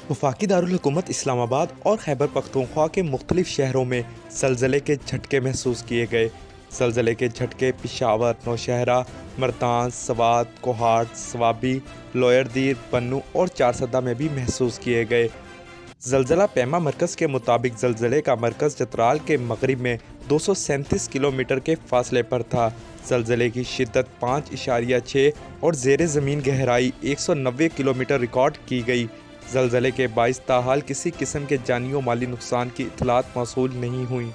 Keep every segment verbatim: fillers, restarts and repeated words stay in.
वफाकी दारुल हुकूमत इस्लामाबाद और खैबर पख्तूनख्वा के मुख्तलिफ शहरों में ज़लज़ले के झटके महसूस किए गए। ज़लज़ले के झटके पिशावर, नौशहरा, मरतान, सवात, कोहाट, सवाबी, लोयरदीर, पन्नू और चारसदा में भी महसूस किए गए। ज़लज़ला पैमा मरकज़ के मुताबिक ज़लज़ले का मरकज़ चतराल के मगरिब में दो सौ सैंतीस किलोमीटर के फासले पर था। ज़लज़ले की शिद्दत पाँच इशारिया छः और ज़ेरे ज़मीन गहराई एक सौ नब्बे किलोमीटर रिकॉर्ड की गई। ज़लज़ले के बाइस ताहाल किसी किस्म के जानी और माली नुकसान की इत्तलात मौसूल नहीं हुई।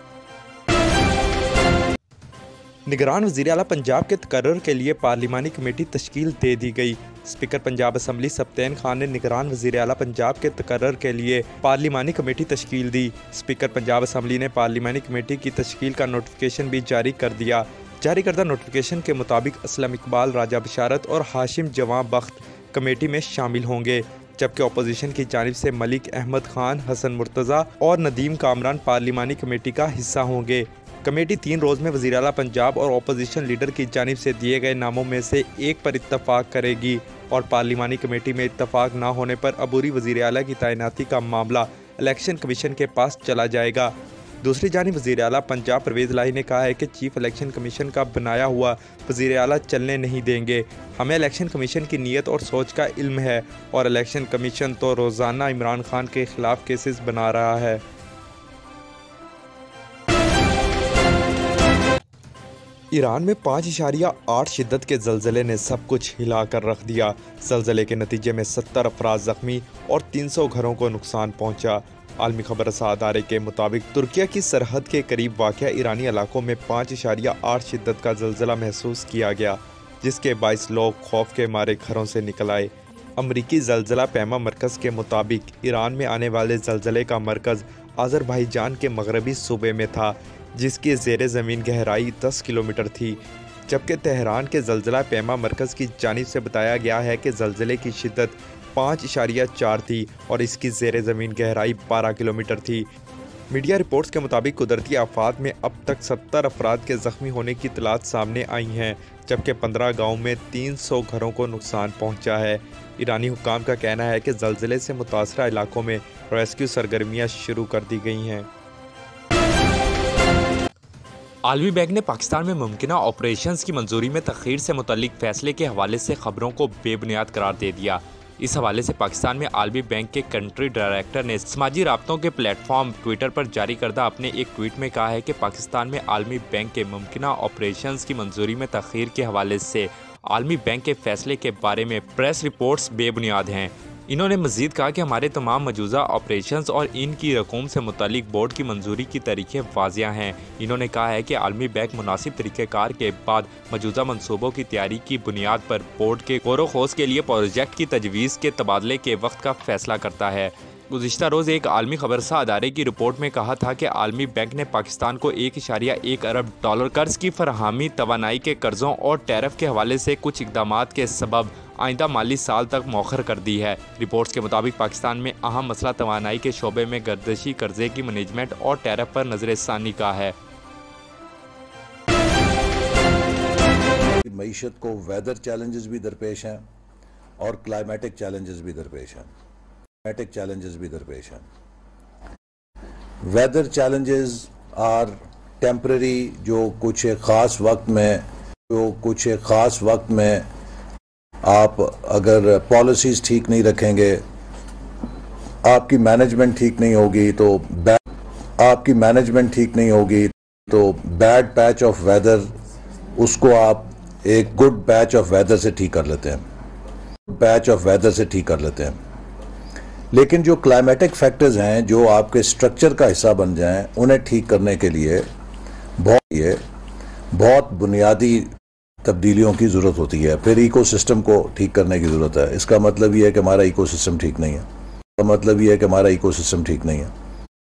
निगरान वज़ीर आला पंजाब के तकर्रुर के लिए पार्लिमानी कमेटी तश्कील दे दी गई। स्पीकर पंजाब असम्बली सब्तैन खान ने निगरान वज़ीर आला पंजाब के तकर्रुर के लिए पार्लिमानी कमेटी तश्कील दी। स्पीकर पंजाब असम्बली ने पार्लिमानी कमेटी की तश्कील का नोटिफिकेशन भी जारी कर दिया। जारी करदा नोटिफिकेशन के मुताबिक असलम इकबाल, राजा बशारत और हाशिम जवां बख्त कमेटी में शामिल होंगे, जबकि अपोजिशन की जानिब से मलिक अहमद खान, हसन मुर्तज़ा और नदीम कामरान पार्लिमानी कमेटी का हिस्सा होंगे। कमेटी तीन रोज़ में वज़ीर आला पंजाब और अपोजिशन लीडर की जानिब से दिए गए नामों में से एक पर इत्तफाक करेगी और पार्लिमानी कमेटी में इत्तफाक न होने पर अबूरी वज़ीर आला की तैनाती का मामला इलेक्शन कमीशन के पास चला जाएगा। दूसरी जानिब वज़ीर आला पंजाब परवेज़ इलाही ने कहा है कि चीफ इलेक्शन कमीशन का बनाया हुआ वज़ीर आला चलने नहीं देंगे। हमें इलेक्शन कमीशन की नीयत और सोच का इल्म है और इलेक्शन कमीशन तो रोज़ाना इमरान खान के खिलाफ केसेस बना रहा है। ईरान में पाँच इशारिया आठ शिद्दत के ज़लज़ले ने सब कुछ हिला कर रख दिया। ज़लज़ले के नतीजे में सत्तर अफराद ज़ख्मी और तीन सौ घरों को नुकसान पहुँचा। आलमी खबर अदारे के मुताबिक तुर्किया की सरहद के करीब वाक़या ईरानी इलाकों में पाँच इशारिया आठ शिद्दत का ज़लज़ला महसूस किया गया, जिसके बाईस लोग खौफ के मारे घरों से निकल आए। अमरीकी ज़लज़ला पैमा मरकज़ के मुताबिक ईरान में आने वाले ज़लज़ले का मरकज़ अज़रबैजान के मगरबी सूबे में था, जिसकी ज़ेरे ज़मीन गहराई दस किलोमीटर थी, जबकि तेहरान के ज़लज़ला पैमा मरकज़ की जानिब से बताया गया है कि ज़लज़ले की शिद्दत पाँच इशारिया चार थी और इसकी ज़ेरे ज़मीन गहराई बारह किलोमीटर थी। मीडिया रिपोर्ट्स के मुताबिक कुदरती आफात में अब तक सत्तर अफराद के ज़ख्मी होने की इत्तलात सामने आई हैं, जबकि पंद्रह गाँव में तीन सौ घरों को नुकसान पहुँचा है। ईरानी हुक्काम का कहना है कि ज़लज़ले से मुतासरा इलाकों में रेस्क्यू सरगर्मियाँ शुरू कर दी गई हैं। आलमी बैंक ने पाकिस्तान में मुमकिना ऑपरेशंस की मंजूरी में तख़ीर से मुतल्लिक फ़ैसले के हवाले से खबरों को बेबुनियाद करार दे दिया। इस हवाले से पाकिस्तान में आलमी बैंक के कंट्री डायरेक्टर ने समाजी राब्तों के प्लेटफॉर्म ट्विटर पर जारी करदा अपने एक ट्वीट में कहा है कि पाकिस्तान में आलमी बैंक के मुमकिना ऑपरेशंस की मंजूरी में तख़ीर के हवाले से आलमी बैंक के फैसले के बारे में प्रेस रिपोर्ट्स बेबुनियाद हैं। इन्होंने मज़ीद कहा कि हमारे तमाम मौजूदा ऑपरेशंस और इनकी रकूम से मुतालिक बोर्ड की मंजूरी की तारीखें वाज़िया हैं। इन्होंने कहा है कि आलमी बैंक मुनासिब तरीक़ेकार के बाद मौजूदा मनसूबों की तैयारी की बुनियाद पर बोर्ड के गौर खोज के लिए प्रोजेक्ट की तजवीज़ के तबादले के वक्त का फैसला करता है। गुज़िश्ता रोज़ एक आलमी खबरसा अदारे की रिपोर्ट में कहा था कि आलमी बैंक ने पाकिस्तान को एक इशारिया एक अरब डॉलर कर्ज की फरहमी, तवानाई के कर्ज़ों और टैरिफ के हवाले से कुछ इक़दामात के सबब आइंदा माली साल तक मौखर कर दी है। रिपोर्ट्स के मुताबिक पाकिस्तान में अहम मसला तवानाई के शोबे में गर्दिशी कर्जे की मैनेजमेंट और टैरिफ पर नज़रसानी का है। मईशत को वेदर चैलेंजेस भी दरपेश हैं और क्लाइमेटिक चैलेंजेस भी दरपेश हैं क्लाइमेटिक चैलेंजेस भी दरपेश हैं वेदर चैलेंजेस आर टेम्पररी, जो कुछ एक ख़ास वक्त में जो कुछ एक ख़ास वक्त में आप अगर पॉलिसीज़ ठीक नहीं रखेंगे, आपकी मैनेजमेंट ठीक नहीं होगी तो आपकी मैनेजमेंट ठीक नहीं होगी तो बैड पैच ऑफ वेदर, उसको आप एक गुड पैच ऑफ वेदर से ठीक कर लेते हैं पैच ऑफ वेदर से ठीक कर लेते हैं। लेकिन जो क्लाइमेटिक फैक्टर्स हैं जो आपके स्ट्रक्चर का हिस्सा बन जाएं, उन्हें ठीक करने के लिए बहुत ये बहुत बुनियादी तब्दीलियों की ज़रूरत होती है। फिर इकोसिस्टम को ठीक करने की ज़रूरत है। इसका मतलब ये है कि हमारा इकोसिस्टम ठीक नहीं है इसका मतलब ये है कि हमारा इकोसिस्टम ठीक नहीं है।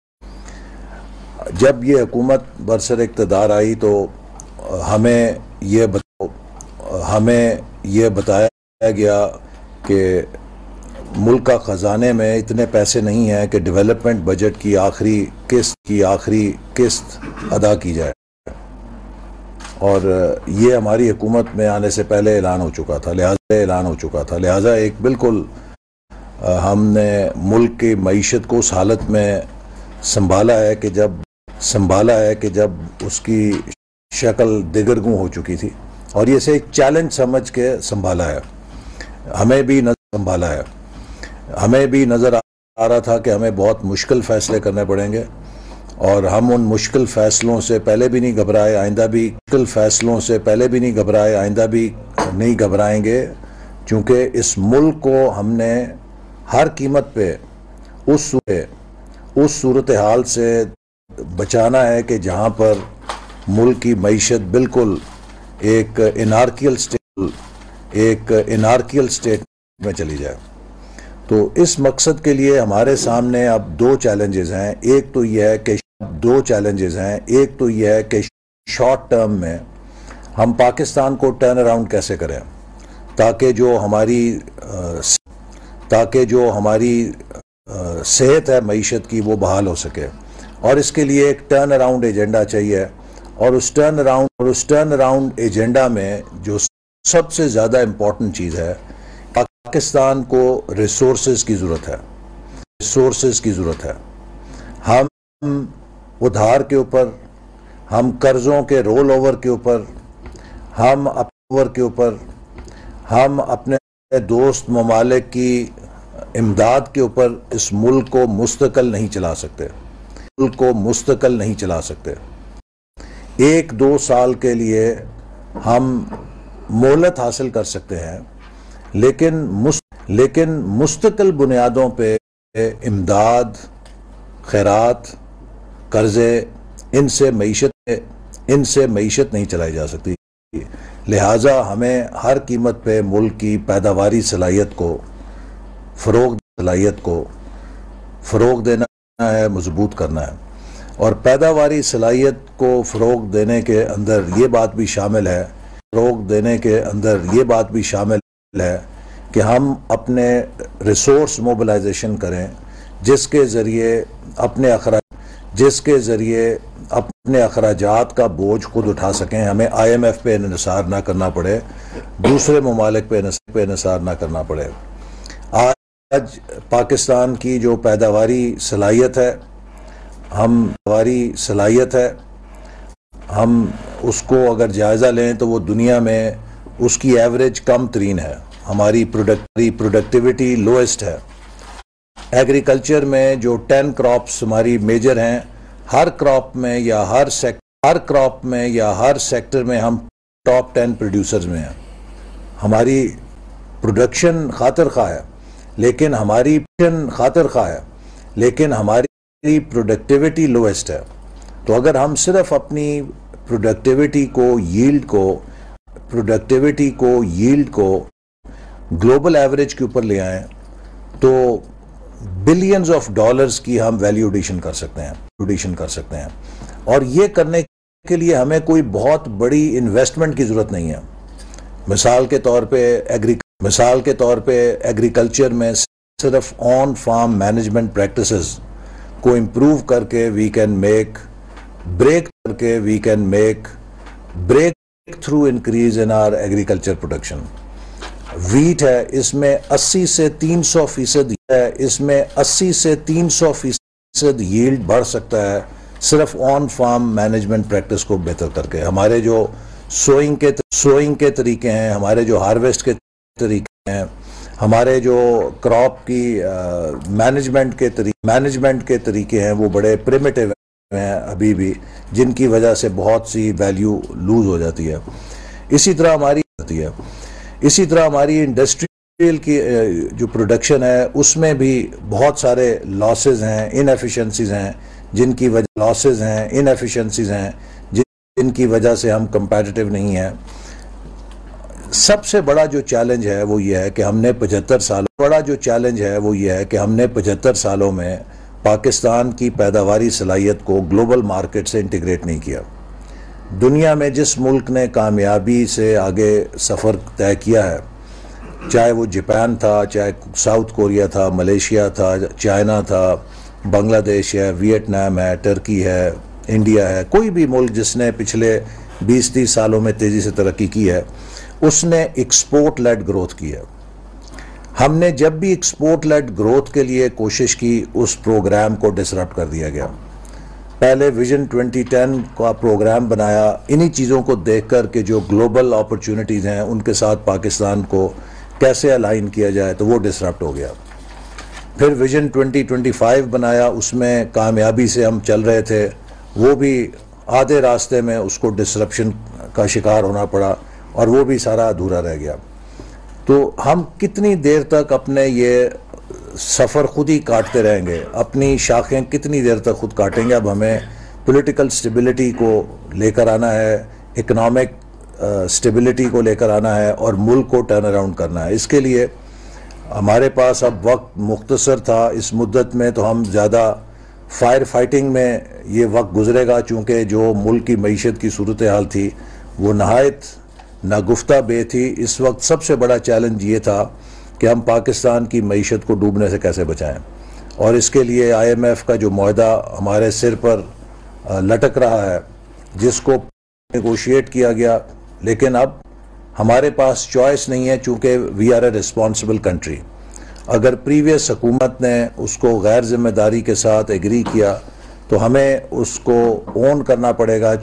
जब ये हुकूमत बरसर इक़्तिदार आई तो हमें ये बत, हमें ये बताया गया कि मुल्क का ख़जाने में इतने पैसे नहीं हैं कि डेवलपमेंट बजट की आखिरी किस्त की आखिरी किस्त अदा की जाए, और ये हमारी हुकूमत में आने से पहले ऐलान हो चुका था लिहाजा ऐलान हो चुका था लिहाजा एक बिल्कुल हमने मुल्क की मईशत को उस हालत में संभाला है कि जब संभाला है कि जब उसकी शक्ल दिगरगूं हो चुकी थी, और ये से एक चैलेंज समझ के संभाला है। हमें भी नजर संभाला है हमें भी नज़र आ रहा था कि हमें बहुत मुश्किल फ़ैसले करने पड़ेंगे, और हम उन मुश्किल फ़ैसलों से पहले भी नहीं घबराए, आइंदा भी मुश्किल फ़ैसलों से पहले भी नहीं घबराए, आइंदा भी नहीं घबराएंगे, क्योंकि इस मुल्क को हमने हर कीमत पे उस उस सूरत हाल से बचाना है कि जहाँ पर मुल्क की मईशत बिल्कुल एक इनार्कियल स्टेट एक इनार्कियल स्टेट में चली जाए। तो इस मकसद के लिए हमारे सामने अब दो चैलेंजेस हैं। एक तो यह है कि दो चैलेंजेस हैं एक तो यह है कि शॉर्ट टर्म में हम पाकिस्तान को टर्न अराउंड कैसे करें, ताकि जो हमारी ताकि जो हमारी सेहत है मईशत की वो बहाल हो सके, और इसके लिए एक टर्न अराउंड एजेंडा चाहिए। और उस टर्न अराउंड और उस टर्न अराउंड एजेंडा में जो सबसे ज़्यादा इम्पोर्टेंट चीज़ है, पाकिस्तान को रिसोर्सेज की ज़रूरत है रिसोर्सेज की ज़रूरत है। हम उधार के ऊपर, हम कर्ज़ों के रोल ओवर के ऊपर, हम ओवर के ऊपर हम अपने दोस्त ममालिक की इमदाद के ऊपर इस मुल्क को मुस्तकिल नहीं चला सकते मुल्क को मुस्तकिल नहीं चला सकते। एक दो साल के लिए हम मोहलत हासिल कर सकते हैं, लेकिन मुस्त, लेकिन मुस्तकिल बुनियादों पे इमदाद, खैरात, कर्जे, इनसे मईशत इनसे मईशत नहीं चलाई जा सकती। लिहाजा हमें हर कीमत पे मुल्क की पैदावारी सलाहियत को फ़रोग सलाहियत को फ़रोग देना है, मजबूत करना है। और पैदावारी सलाहियत को फ़रोग देने के अंदर ये बात भी शामिल है फ़रोग देने के अंदर ये बात भी शामिल है कि हम अपने रिसोर्स मोबिलाइजेशन करें, जिसके ज़रिए अपने अखराज जिसके ज़रिए अपने अखराजात का बोझ खुद उठा सकें। हमें आई एम एफ पे इन्हिसार ना करना पड़े, दूसरे ममालिक पे पे इन्हिसार ना करना पड़े। आज पाकिस्तान की जो पैदावारी सलाहियत है हम पैदावारी सलाहियत है हम उसको अगर जायज़ा लें तो वो दुनिया में उसकी एवरेज कम तरीन है। हमारी प्रोडक्ट प्रोडक्टिविटी लोएस्ट है। एग्रीकल्चर में जो टेन क्रॉप्स हमारी मेजर हैं, हर क्रॉप में या हर सेक्टर हर क्रॉप में या हर सेक्टर में हम टॉप टेन प्रोड्यूसर्स में हैं। हमारी प्रोडक्शन खातिर खा है लेकिन हमारी खातिर खा है लेकिन हमारी प्रोडक्टिविटी लोएस्ट है। तो अगर हम सिर्फ अपनी प्रोडक्टिविटी को यील्ड को प्रोडक्टिविटी को यील्ड को ग्लोबल एवरेज के ऊपर ले आएं तो बिलियंस ऑफ डॉलर्स की हम वैल्यू एडिशन कर सकते हैं एडिशन कर सकते हैं और ये करने के लिए हमें कोई बहुत बड़ी इन्वेस्टमेंट की ज़रूरत नहीं है। मिसाल के तौर पे एग्री मिसाल के तौर पे एग्रीकल्चर में सिर्फ ऑन फार्म मैनेजमेंट प्रैक्टिसेस को इम्प्रूव करके वी कैन मेक ब्रेक करके we can make breakthrough increase in our agriculture production. Wheat है, इसमें अस्सी से तीन सौ फीसद है इसमें अस्सी से तीन सौ फीसद यील्ड बढ़ सकता है सिर्फ ऑन फार्म मैनेजमेंट प्रैक्टिस को बेहतर करके। हमारे जो सोइंग के सोइंग के तरीके हैं, हमारे जो हार्वेस्ट के तरीके हैं, हमारे जो क्रॉप की मैनेजमेंट के तरीके मैनेजमेंट के तरीके हैं वो बड़े प्रिमिटिव हैं अभी भी, जिनकी वजह से बहुत सी वैल्यू लूज हो जाती है। इसी तरह हमारी होती है इसी तरह हमारी इंडस्ट्रियल की जो प्रोडक्शन है उसमें भी बहुत सारे लॉसेज हैं, इनएफिशिएंसीज हैं, जिनकी वजह लॉसेज हैं इनएफिशिएंसीज हैं जिनकी वजह से हम कंपेटिटिव नहीं हैं। सबसे बड़ा जो चैलेंज है वो ये है कि हमने पचहत्तर सालों बड़ा जो चैलेंज है वो ये है कि हमने पचहत्तर सालों में पाकिस्तान की पैदावारी सलाहियत को ग्लोबल मार्केट से इंटीग्रेट नहीं किया। दुनिया में जिस मुल्क ने कामयाबी से आगे सफ़र तय किया है, चाहे वो जापान था, चाहे साउथ कोरिया था, मलेशिया था, चाइना था, बांग्लादेश है, वियतनाम है, टर्की है, इंडिया है, कोई भी मुल्क जिसने पिछले बीस तीस सालों में तेज़ी से तरक्की की है, उसने एक्सपोर्ट लेड ग्रोथ की है। हमने जब भी एक्सपोर्ट लेड ग्रोथ के लिए कोशिश की, उस प्रोग्राम को डिसरप्ट कर दिया गया। पहले विजन ट्वेंटी टेन का प्रोग्राम बनाया इन्हीं चीज़ों को देखकर कि जो ग्लोबल अपॉर्चुनिटीज़ हैं उनके साथ पाकिस्तान को कैसे अलाइन किया जाए, तो वो डिसरप्ट हो गया। फिर विजन ट्वेंटी ट्वेंटी फाइव बनाया, उसमें कामयाबी से हम चल रहे थे, वो भी आधे रास्ते में उसको डिसरप्शन का शिकार होना पड़ा और वो भी सारा अधूरा रह गया। तो हम कितनी देर तक अपने ये सफ़र खुद ही काटते रहेंगे, अपनी शाखें कितनी देर तक खुद काटेंगे। अब हमें पॉलिटिकल स्टेबिलिटी को लेकर आना है, इकोनॉमिक स्टेबिलिटी को लेकर आना है और मुल्क को टर्न अराउंड करना है। इसके लिए हमारे पास अब वक्त मुख्तसर था। इस मुद्दत में तो हम ज़्यादा फायर फाइटिंग में ये वक्त गुजरेगा, चूँकि जो मुल्क की मईशत की सूरत हाल थी वो नहायत नागुफ्ता बे थी। इस वक्त सबसे बड़ा चैलेंज ये था कि हम पाकिस्तान की मईशत को डूबने से कैसे बचाएं, और इसके लिए आई एम एफ का जो मुआहदा हमारे सिर पर लटक रहा है, जिसको नेगोशिएट किया गया, लेकिन अब हमारे पास चॉइस नहीं है, चूँकि we are a responsible country. अगर प्रीवियस हुकूमत ने उसको गैर जिम्मेदारी के साथ एग्री किया तो हमें उसको ओन करना पड़ेगा।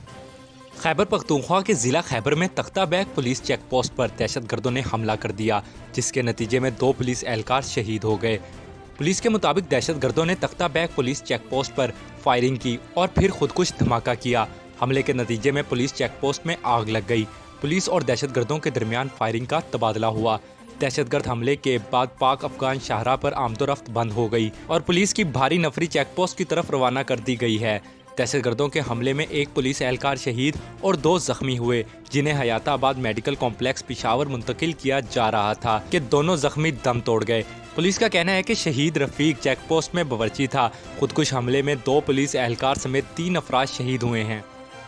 खैबर पख्तूनख्वा के ज़िला खैबर में तख्ता बैग पुलिस चेक पोस्ट पर दहशतगर्दों ने हमला कर दिया, जिसके नतीजे में दो पुलिस एहलकार शहीद हो गए। पुलिस के मुताबिक दहशतगर्दों ने Takhta Baig police check post पर फायरिंग की और फिर खुदकुश धमाका किया। हमले के नतीजे में पुलिस चेक पोस्ट में आग लग गई। पुलिस और दहशतगर्दों के दरमियान फायरिंग का तबादला हुआ। दहशतगर्द हमले के बाद पाक अफगान शाहराह पर आमदोरफ्त बंद हो गई और पुलिस की भारी नफरी चेक पोस्ट की तरफ रवाना कर दी गई है। दहशतगर्दों के हमले में एक पुलिस एहलकार शहीद और दो जख्मी हुए, जिन्हें हयाताबाद मेडिकल कॉम्प्लेक्स पिशावर मुंतकिल किया जा रहा था कि दोनों जख्मी दम तोड़ गए। पुलिस का कहना है कि शहीद रफीक चेक पोस्ट में बावर्ची था। खुदकुश हमले में दो पुलिस एहलकार समेत तीन अफराद शहीद हुए हैं।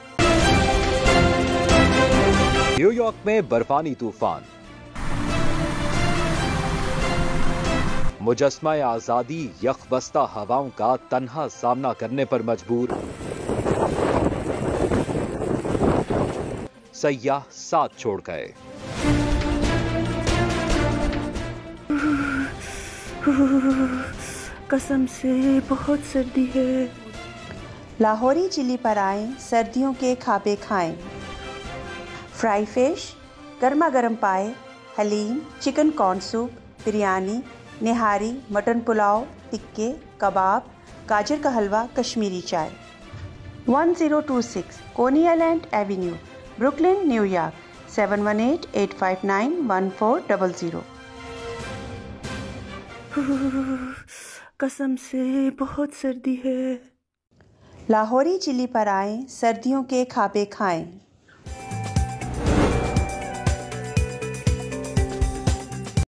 न्यूयॉर्क में बर्फानी तूफान, मुजस्मा आजादी यकबस्ता हवाओं का तन्हा सामना करने पर मजबूर, सयाह साथ छोड़ गए। कसम से बहुत सर्दी है। लाहौरी चिली पर आएं, सर्दियों के खाबे खाएं। फ्राई फिश, गर्मा गर्म पाए, haleem, chicken corn soup, biryani, nihari, mutton pulao, टिक्के, कबाब, गाजर का हलवा, कश्मीरी चाय। One zero two six Coney Island Avenue, Brooklyn, New York seven one eight eight five nine one four double zero. कसम से बहुत सर्दी है। लाहौरी चिली पर आएं, सर्दियों के खाबे खाएं।